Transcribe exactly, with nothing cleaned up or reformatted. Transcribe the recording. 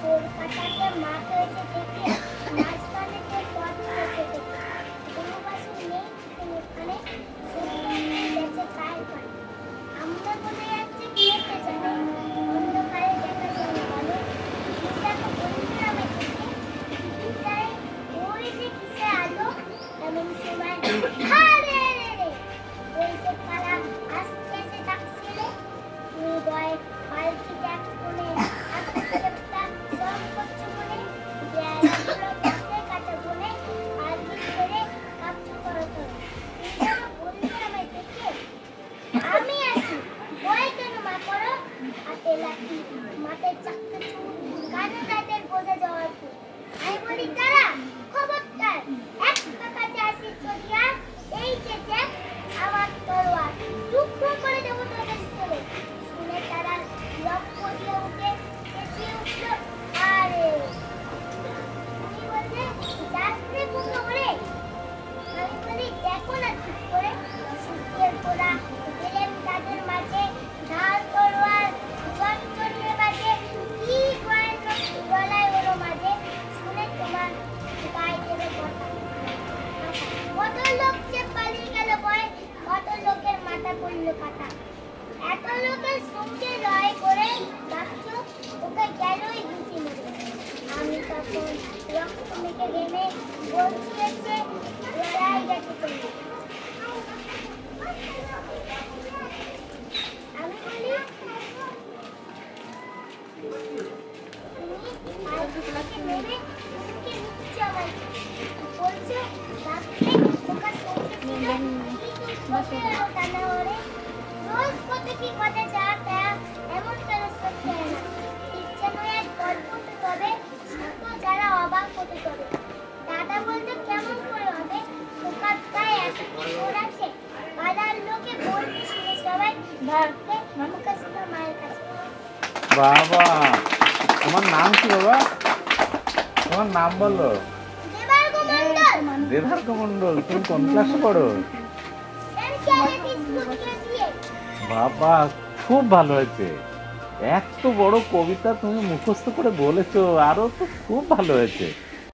কলকাতাতে মাঠ হয়েছে দেখে মাঝখানেতে পথ হয়েছে দেখে কোনো বাসে নেই ওখানে গেছে তাই পারে আমরা বলে যাচ্ছে খেতে জানে অন্ধকারে দেখা যায় বলো দেখো বন্ধুরামে থেকে বিদ্যায় ওই যে কিসে আলো এমন সময় আরে রে ওই যে কালা আস্তে আস্তে ডাকছিলে তুমি বয় পালকি দেখ কোনে আত্মসেপ্তা সব করছো মনে দেয়ালগুলো দেখতে কাটা বনে আর ভিতরে কাপড় করো তো দেখো বন্ধুরামে থেকে আমি আছি ভয় কেন মা করো হাতে লাঠি মাথায় চাকতে চুল কানে তাদের বোঝা যাওয়ার পর আমি বলি তারা খবরদার একটা কাছে আসি চলিয়া এই যে দেখ আমার তলোয়ার টুকরো করে দেবো তোদের ছেলে শুনে তারা লক্ষ্য দিয়ে উঠে চেঁচিয়ে উঠল আরে তুমি বললে যাত্রে পুজো করে আমি বলি দেখো না ঠিক করে সূর্যের গোড়া গেলেন তাদের মাঝে ঢাল তলোয়ার চঞ্চলে বাজে কি গলায় ওর মাঝে শুনে তোমার গায়ে দেবে কথা কত লোক যে পালিয়ে গেল বয় কত লোকের মাথা পড়লো কাটা এত লোকের সঙ্গে লড়াই করে ভাবছো ওকে গেলই ঘুষি মেরে আমি তখন রক্ত মেখে ঘেমে বলছি এসে লড়াই গেছে তুমি আমি বলি তুমি আর দুটোকে মেরে ওকে নিচ্ছে আমার বলছো বাপরে ওকার সঙ্গে ছিল কি বসে এলো টানা ওরে রোজ কত কি কথা যা তা এমন কেন সত্যি হয় না ইচ্ছা নয় এক গল্প তো তবে শুনতো যারা অবাক হতে তবে দাদা বলতে কেমন করে হবে ওকার গায়ে এত জোর আছে পাড়ার লোকে বলতে শুনে সবাই ভাবতে মুখে ছিল মায়ের কাছে বাবা তোমার নাম কি বাবা তোমার নাম বলো দেবার্গ মণ্ডল দেবার্গ মণ্ডল তুমি কোন ক্লাসে পড়ো বাবা খুব ভালো হয়েছে এত বড় কবিতা তুমি মুখস্থ করে বলেছো আরো তো খুব ভালো হয়েছে